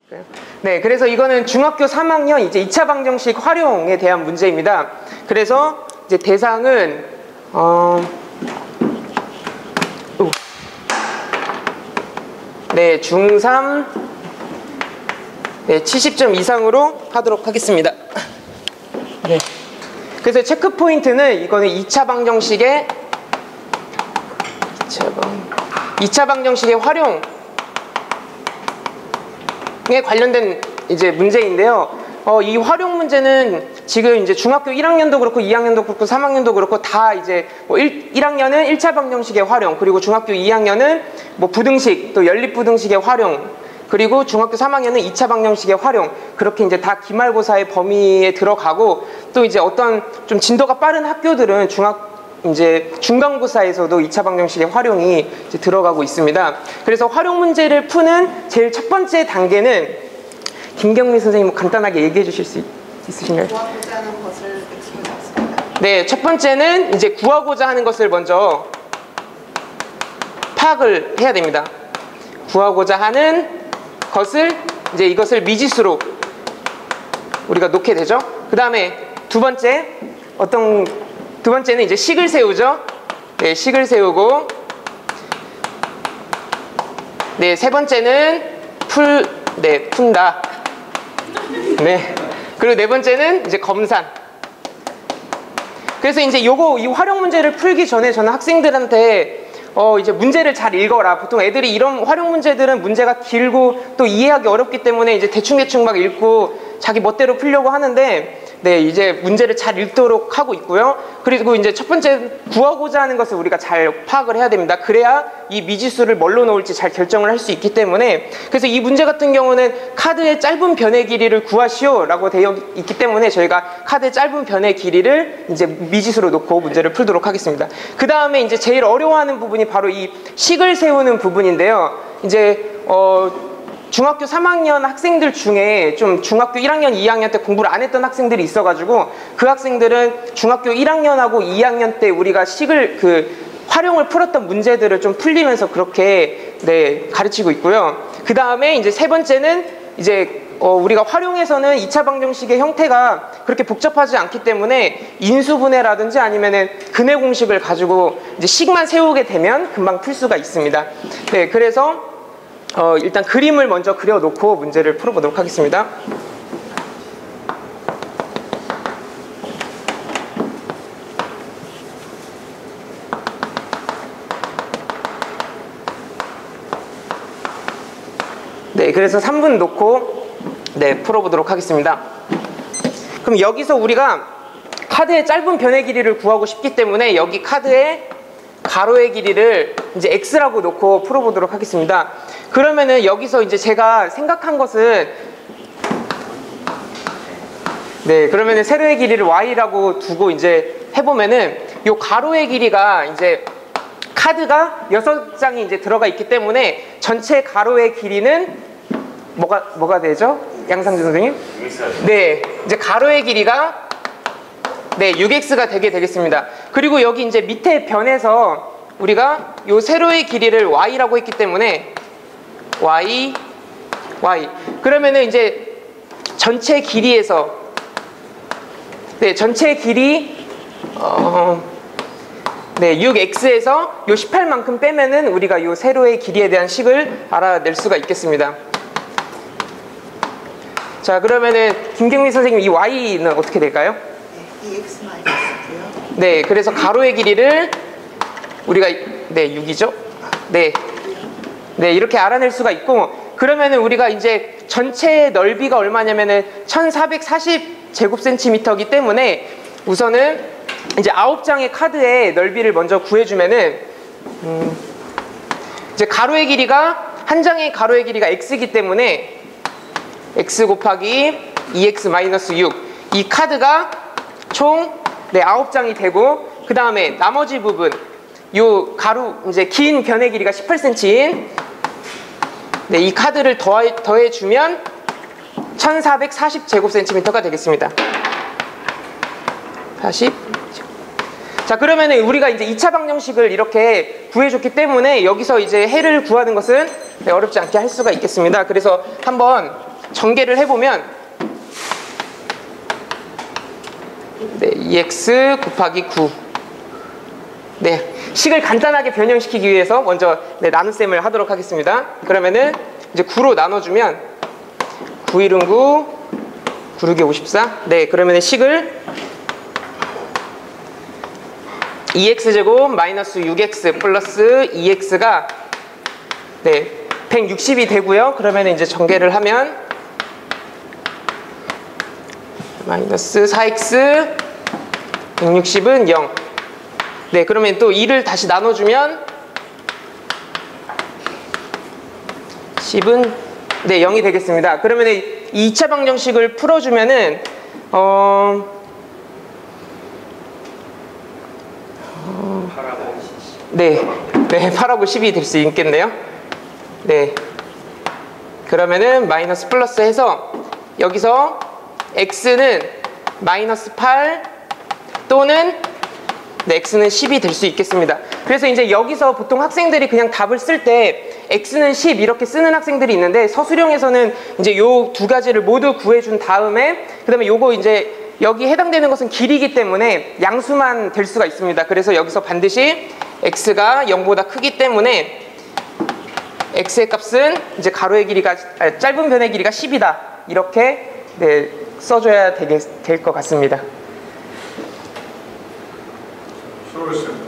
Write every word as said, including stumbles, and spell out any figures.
네, 그래서 이거는 중학교 삼 학년 이제 이 차 방정식 활용에 대한 문제입니다. 그래서 이제 대상은 어 네, 중삼 네, 칠십 점 이상으로 하도록 하겠습니다. 네. 그래서 체크 포인트는 이거는 이 차 방정식의 이 차 방정식의 활용에 관련된 이제 문제인데요. 어, 이 활용 문제는 지금 이제 중학교 일 학년도 그렇고 이 학년도 그렇고 삼 학년도 그렇고 다 이제 뭐 일, 일 학년은 일 차 방정식의 활용, 그리고 중학교 이 학년은 뭐 부등식, 또 연립부등식의 활용, 그리고 중학교 삼 학년은 이 차 방정식의 활용, 그렇게 이제 다 기말고사의 범위에 들어가고, 또 이제 어떤 좀 진도가 빠른 학교들은 중학 이제 중간고사에서도 이 차 방정식의 활용이 이제 들어가고 있습니다. 그래서 활용 문제를 푸는 제일 첫 번째 단계는 김경미 선생님 간단하게 얘기해 주실 수 있으신가요? 구하고자 하는 것을 explain. 네, 첫 번째는 이제 구하고자 하는 것을 먼저 파악을 해야 됩니다. 구하고자 하는 것을 이제 이것을 미지수로 우리가 놓게 되죠. 그 다음에 두 번째 어떤 두 번째는 이제 식을 세우죠. 네, 식을 세우고, 네, 세 번째는 풀, 네, 푼다. 네. 그리고 네 번째는 이제 검산. 그래서 이제 요거, 이 활용 문제를 풀기 전에 저는 학생들한테 어, 이제 문제를 잘 읽어라. 보통 애들이 이런 활용 문제들은 문제가 길고 또 이해하기 어렵기 때문에 이제 대충대충 막 읽고 자기 멋대로 풀려고 하는데, 네, 이제 문제를 잘 읽도록 하고 있고요. 그리고 이제 첫 번째 구하고자 하는 것을 우리가 잘 파악을 해야 됩니다. 그래야 이 미지수를 뭘로 놓을지 잘 결정을 할 수 있기 때문에, 그래서 이 문제 같은 경우는 카드의 짧은 변의 길이를 구하시오 라고 되어 있기 때문에 저희가 카드의 짧은 변의 길이를 이제 미지수로 놓고 문제를 풀도록 하겠습니다. 그 다음에 이제 제일 어려워하는 부분이 바로 이 식을 세우는 부분인데요. 이제 어 중학교 삼 학년 학생들 중에 좀 중학교 일 학년, 이 학년 때 공부를 안 했던 학생들이 있어가지고 그 학생들은 중학교 일 학년하고 이 학년 때 우리가 식을 그 활용을 풀었던 문제들을 좀 풀리면서 그렇게 네 가르치고 있고요. 그 다음에 이제 세 번째는 이제 어 우리가 활용에서는 이 차 방정식의 형태가 그렇게 복잡하지 않기 때문에 인수분해라든지 아니면은 근해 공식을 가지고 이제 식만 세우게 되면 금방 풀 수가 있습니다. 네, 그래서 어, 일단 그림을 먼저 그려놓고 문제를 풀어보도록 하겠습니다. 네, 그래서 삼 분 놓고 네, 풀어보도록 하겠습니다. 그럼 여기서 우리가 카드의 짧은 변의 길이를 구하고 싶기 때문에 여기 카드의 가로의 길이를 이제 x라고 놓고 풀어보도록 하겠습니다. 그러면은 여기서 이제 제가 생각한 것은 네 그러면은 세로의 길이를 y라고 두고 이제 해보면은 요 가로의 길이가 이제 카드가 여섯 장이 이제 들어가 있기 때문에 전체 가로의 길이는 뭐가 뭐가 되죠? 양상준 선생님? 네, 이제 가로의 길이가 네, 육 엑스가 되게 되겠습니다. 그리고 여기 이제 밑에 변에서 우리가 요 세로의 길이를 y라고 했기 때문에 y, y. 그러면은 이제 전체 길이에서 네, 전체 길이 어, 네, 육 엑스에서 요 십팔만큼 빼면은 우리가 요 세로의 길이에 대한 식을 알아낼 수가 있겠습니다. 자, 그러면은 김경미 선생님 이 y는 어떻게 될까요? 이 엑스 마이너스고요. 네, 그래서 가로의 길이를 우리가 네, 육이죠. 네. 네, 이렇게 알아낼 수가 있고, 그러면은 우리가 이제 전체 넓이가 얼마냐면은 천사백사십 제곱센티미터이기 때문에 우선은 이제 아홉 장의 카드의 넓이를 먼저 구해주면은 음, 이제 가로의 길이가 한 장의 가로의 길이가 x이기 때문에 x 곱하기 이 엑스 마이너스 육, 이 카드가 총 네, 아홉 장이 되고, 그 다음에 나머지 부분 요 가로 이제 긴 변의 길이가 십팔 센티미터인 네, 이 카드를 더해, 더해주면 천사백사십 제곱센티미터가 되겠습니다. 사십. 자, 그러면은 우리가 이제 이 차 방정식을 이렇게 구해줬기 때문에 여기서 이제 해를 구하는 것은 네, 어렵지 않게 할 수가 있겠습니다. 그래서 한번 전개를 해보면 네, 이 엑스 곱하기 구. 네, 식을 간단하게 변형시키기 위해서 먼저 네, 나눗셈을 하도록 하겠습니다. 그러면은 이제 구로 나눠주면 구 일은 구, 구 육이 오십사. 네, 그러면은 식을 이 엑스 제곱 마이너스 육 엑스 플러스 이 엑스가 네, 백육십이 되고요. 그러면 이제 전개를 하면 마이너스 사 엑스 백육십은 영. 네, 그러면 또 이를 다시 나눠주면 십은 네, 영이 되겠습니다. 그러면 이 이 차 방정식을 풀어주면은 어, 어 네, 네, 팔하고 십이 될 수 있겠네요. 네, 그러면은 마이너스 플러스 해서 여기서 x는 마이너스 팔 또는 네, x는 십이 될 수 있겠습니다. 그래서 이제 여기서 보통 학생들이 그냥 답을 쓸 때 x는 십 이렇게 쓰는 학생들이 있는데 서술형에서는 이제 요 두 가지를 모두 구해준 다음에 그 다음에 요거 이제 여기 해당되는 것은 길이기 때문에 양수만 될 수가 있습니다. 그래서 여기서 반드시 x가 영보다 크기 때문에 x의 값은 이제 가로의 길이가 아니, 짧은 변의 길이가 십이다 이렇게 네, 써줘야 될 것 같습니다. 수고하셨습니다.